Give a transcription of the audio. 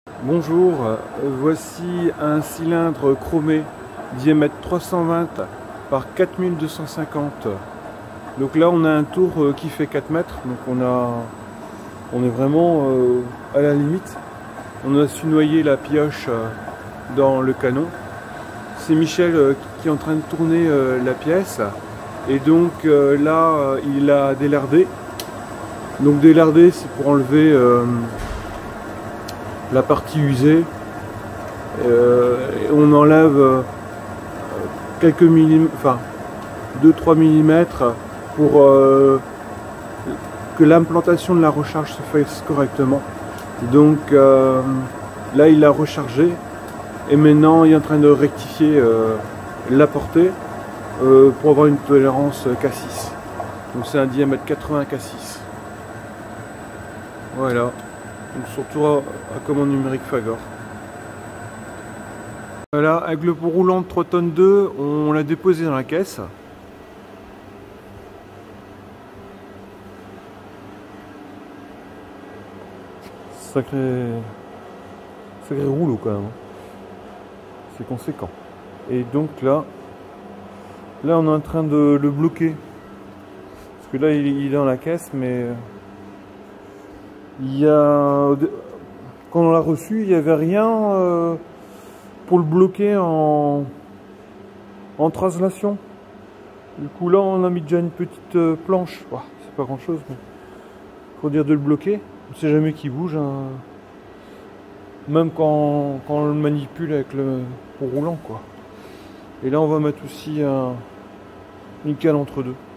Bonjour, voici un cylindre chromé diamètre 320 par 4250. Donc là on a un tour qui fait 4 mètres, donc on est vraiment à la limite. On a su noyer la pioche dans le canon. C'est Michel qui est en train de tourner la pièce, et donc là il a délardé. Donc délarder, c'est pour enlever la partie usée. On enlève quelques millimètres, enfin 2-3 mm pour que l'implantation de la recharge se fasse correctement. Donc là il a rechargé et maintenant il est en train de rectifier la portée pour avoir une tolérance K6. Donc c'est un diamètre 80 K6. Voilà, donc surtout à commande numérique Fagor. Voilà, avec le pot roulant de 3 tonnes 2, on l'a déposé dans la caisse. Sacré rouleau quand même. C'est conséquent. Et donc là on est en train de le bloquer. Parce que là il est dans la caisse, mais quand on l'a reçu, il n'y avait rien pour le bloquer en translation. Du coup là on a mis déjà une petite planche. Oh, c'est pas grand chose, mais faut dire de le bloquer. On ne sait jamais qu'il bouge, hein. Même quand on le manipule avec le pot roulant, quoi. Et là on va mettre aussi une cale entre deux.